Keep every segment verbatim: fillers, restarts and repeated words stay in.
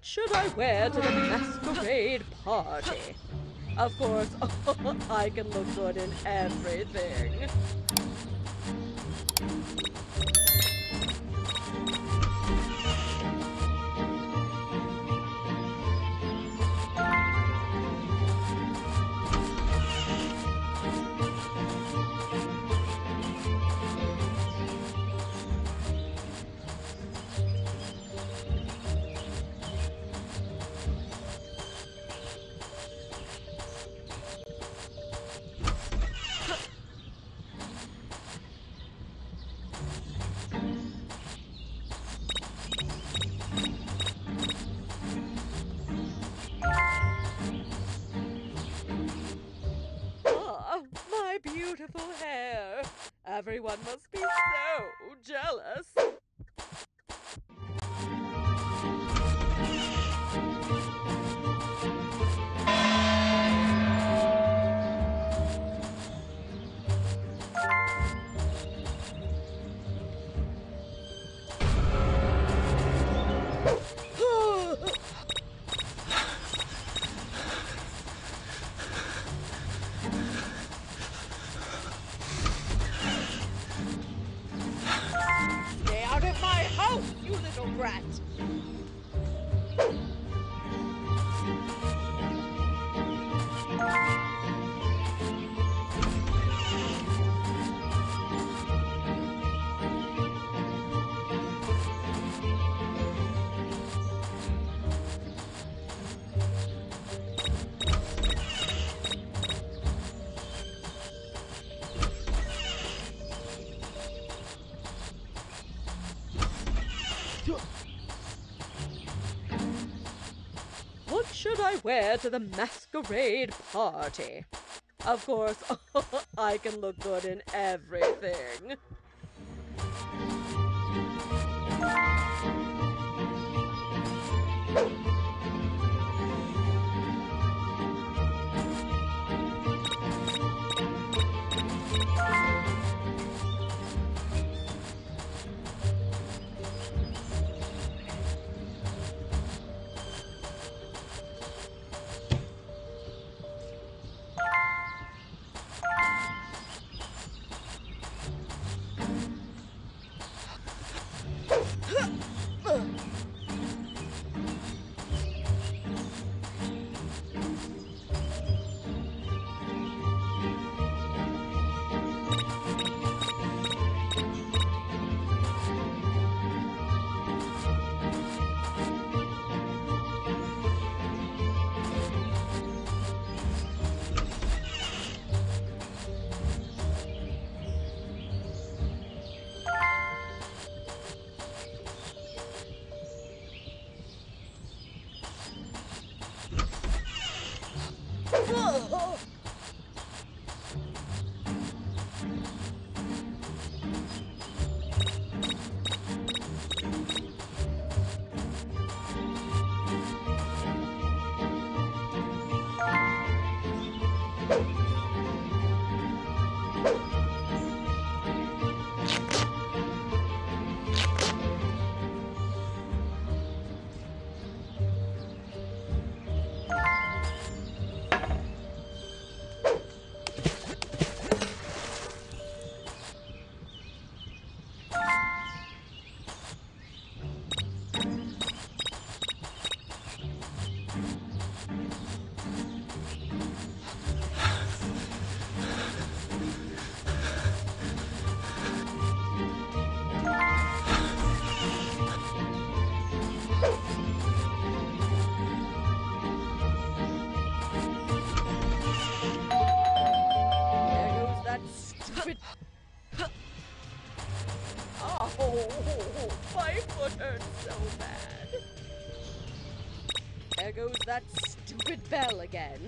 should I wear to the masquerade party? Of course, I can look good in everything. Ah, my beautiful hair. Everyone must be so jealous. Stay out of my house, you little brat! What should I wear to the masquerade party? Of course, I can look good in everything. Oh, my foot hurts so bad. There goes that stupid bell again.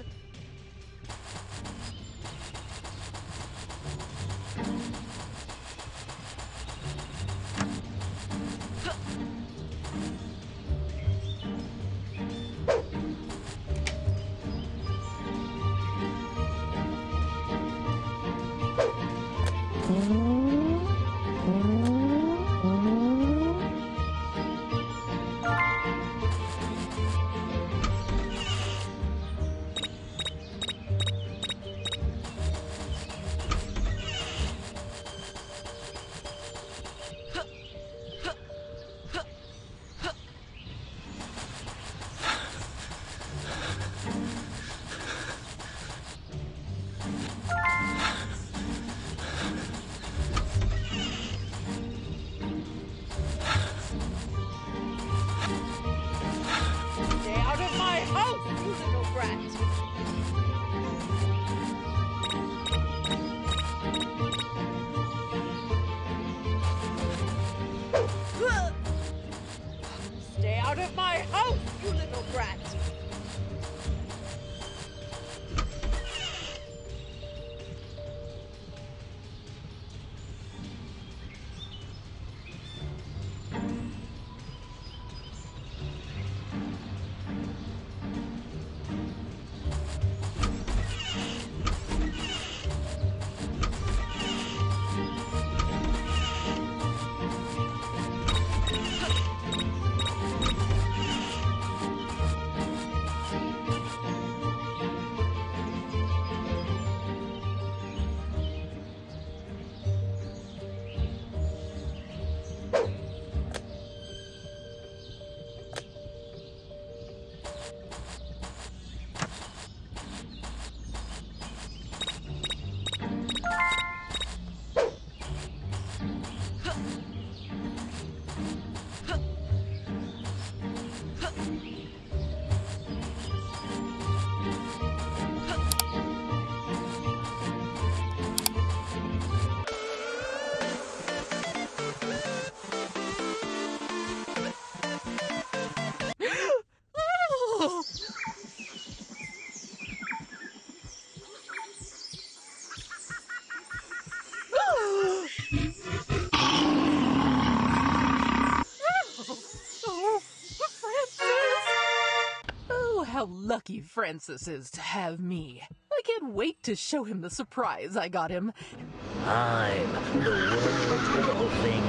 lucky Francis is to have me. I can't wait to show him the surprise I got him. I'm the world golfing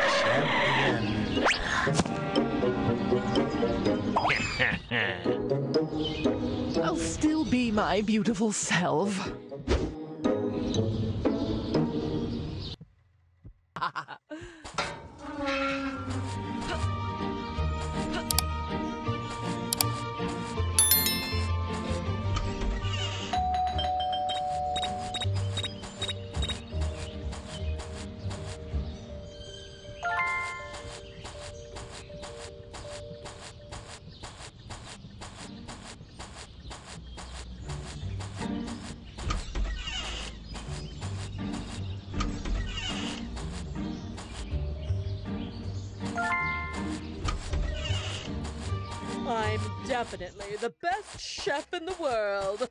champion. I'll still be my beautiful self. I'm definitely the best chef in the world.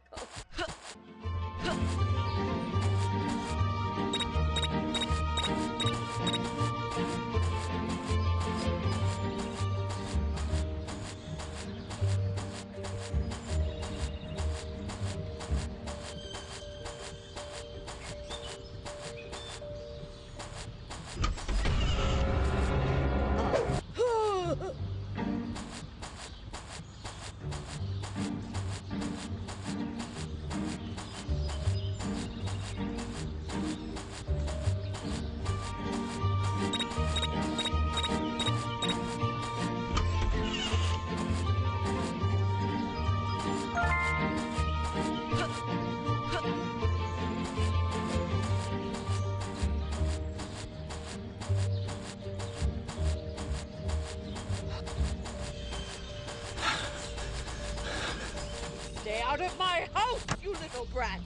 Stay out of my house, you little brat!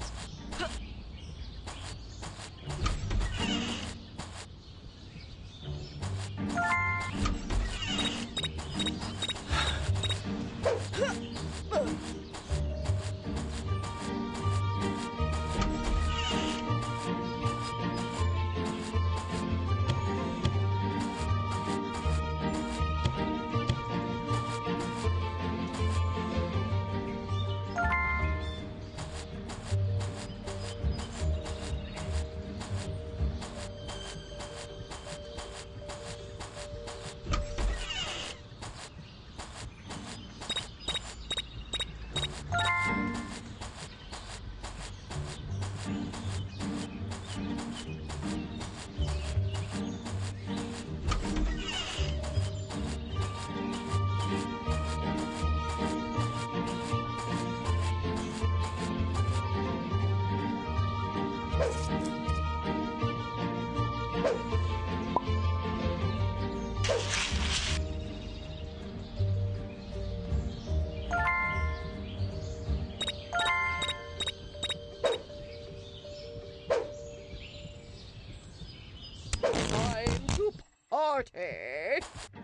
Time to party!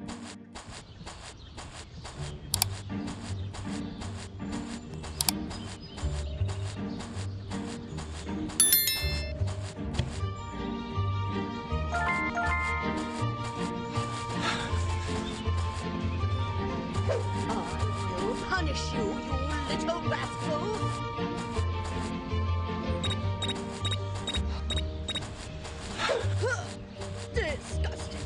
I will punish you, you little rascal! Disgusting!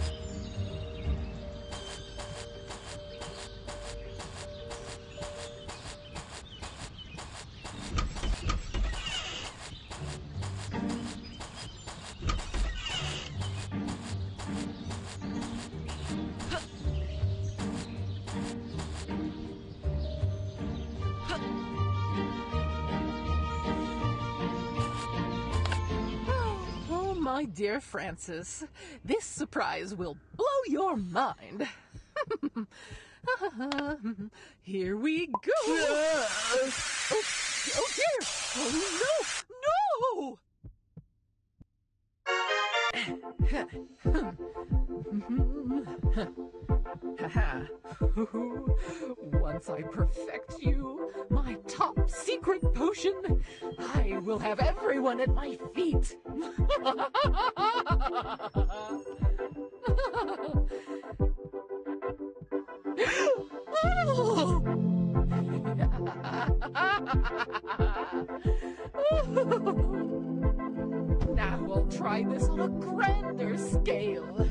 Oh, my dear Francis, this surprise will blow your mind. Here we go. Oh, oh dear. Oh, no. No. Haha. Once I perfect you, my top secret potion, I will have everyone at my feet. Oh! Now we'll try this on a grander scale.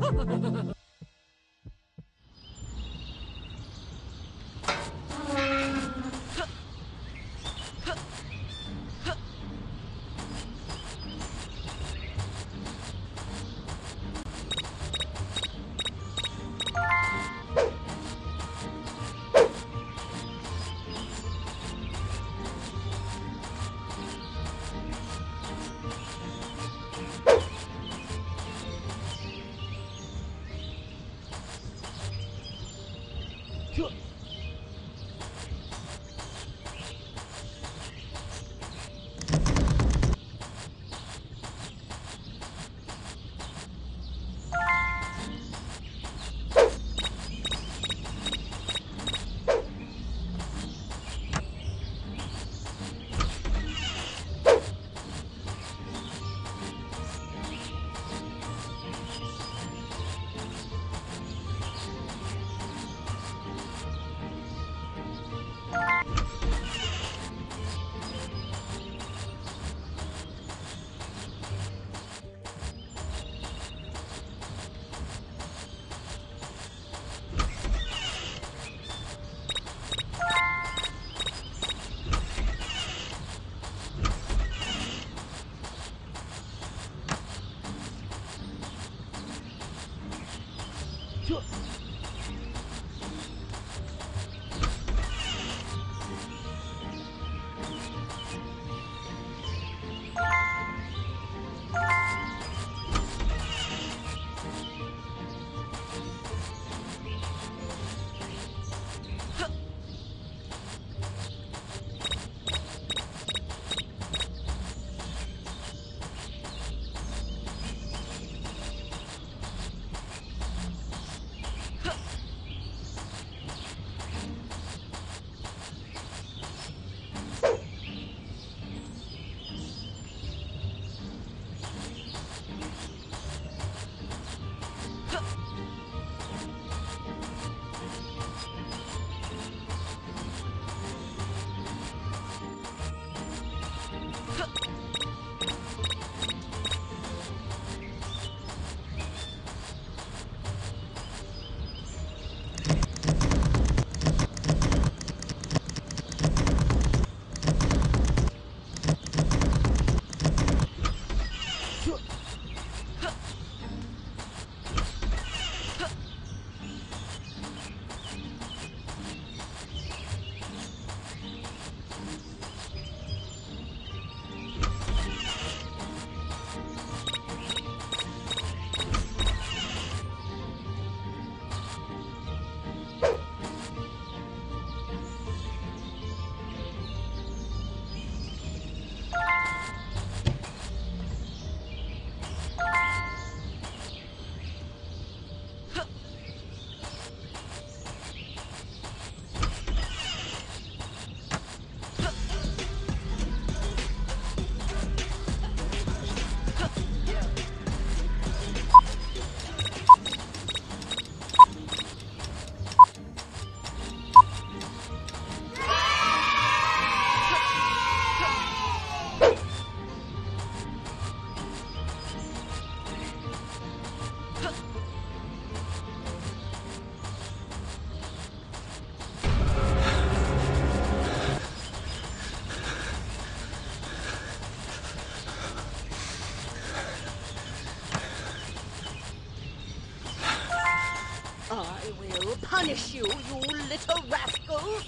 punish you, you little rascals!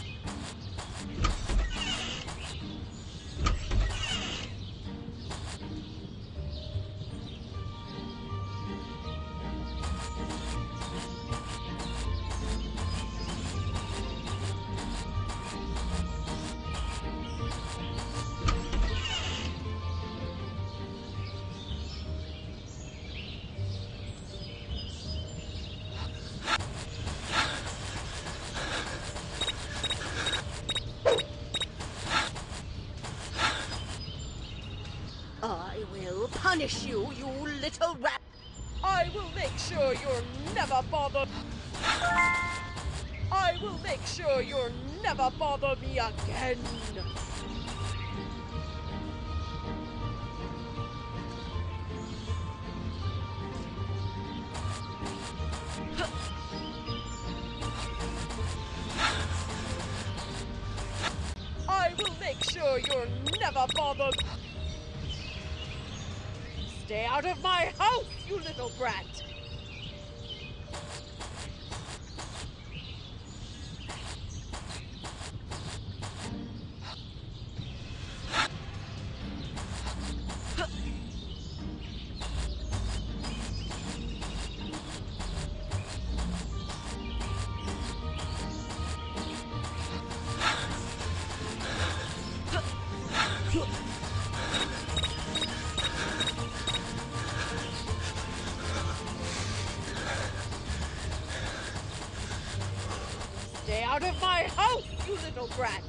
I will punish you, you little rat! I will make sure you're never bothered! I will make sure you'll never bother me again. I will make sure you'll never bother. Stay out of my house, you little brat! Stay out of my house, you little brat!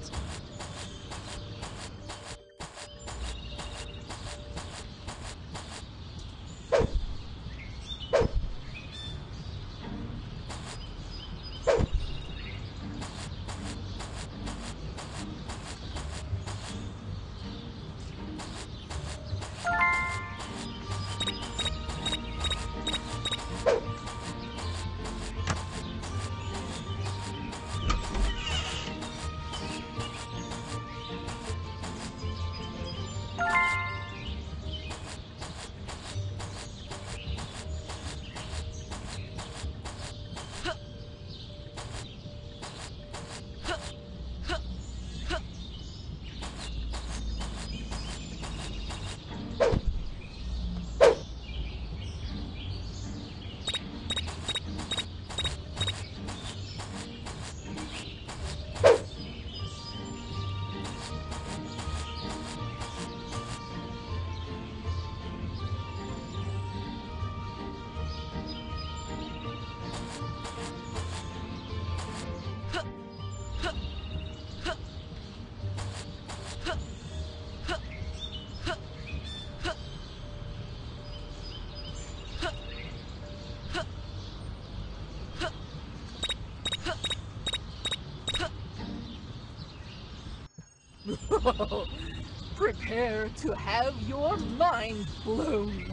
Prepare to have your mind blown.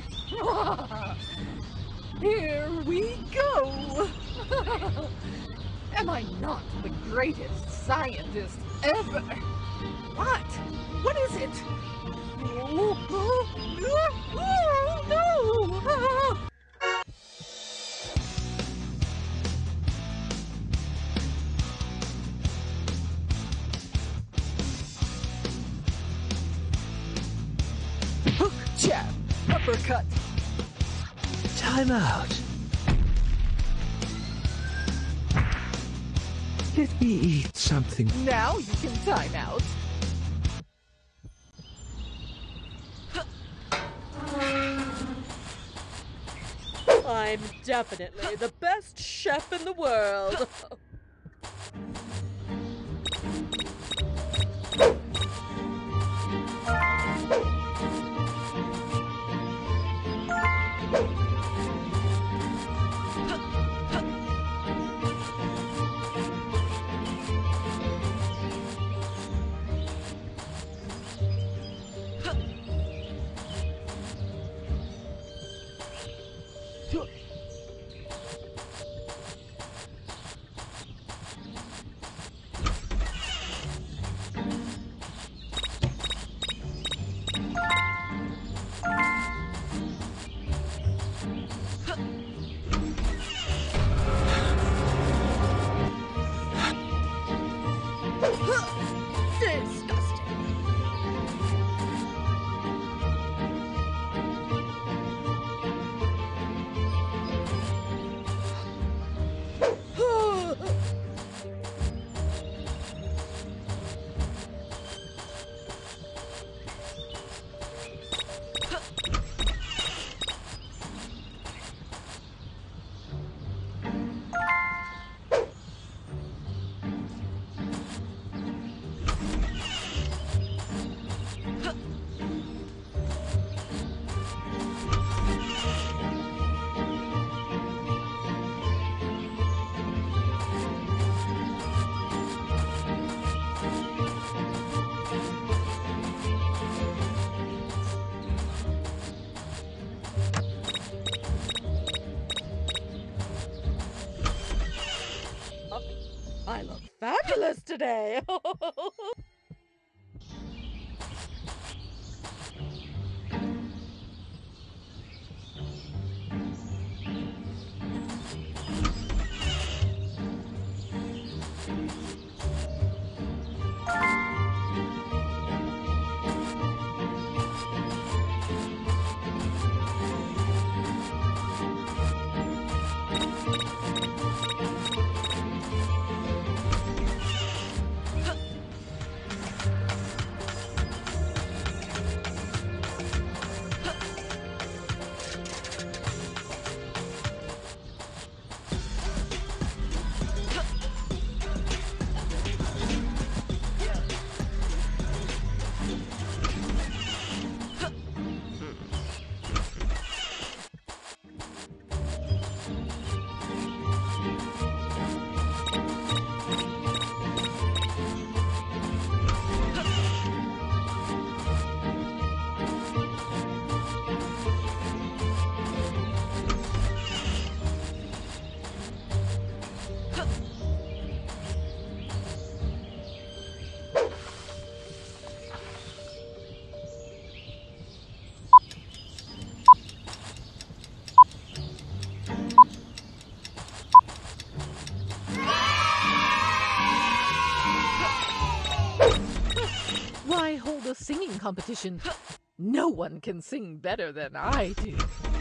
Here we go. Am I not the greatest scientist ever? What? What is it? Oh, oh, oh, no! Hook, jab, uppercut. Time out. Let me eat something. Now you can time out. I'm definitely the best chef in the world. today. Why hold a singing competition? No one can sing better than I do.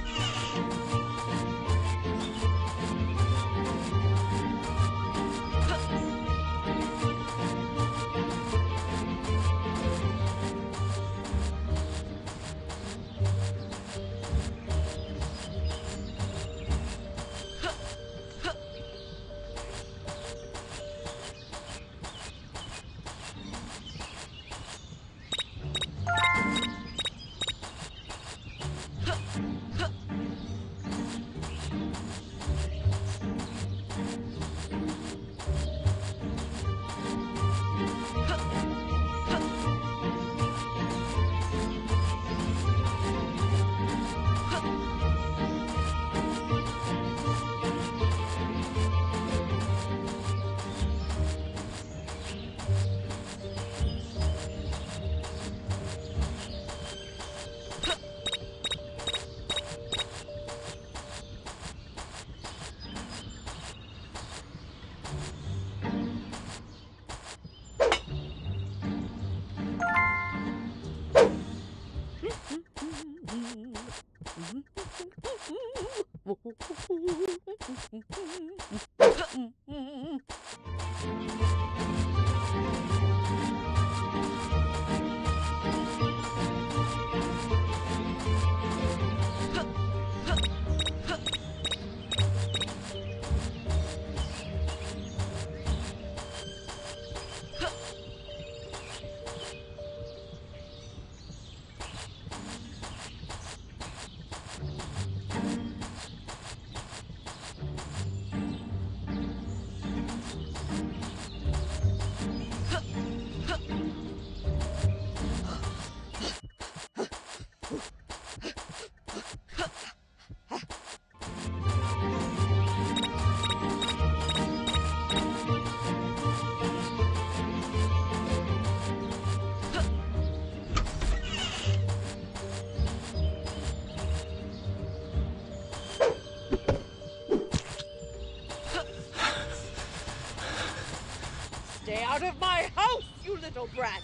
Stay out of my house, you little brat!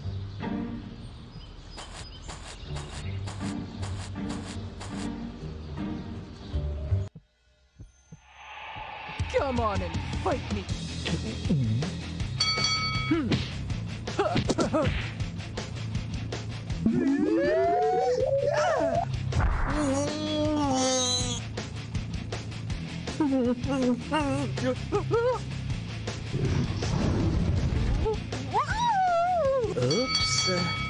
Come on and fight me. Oops.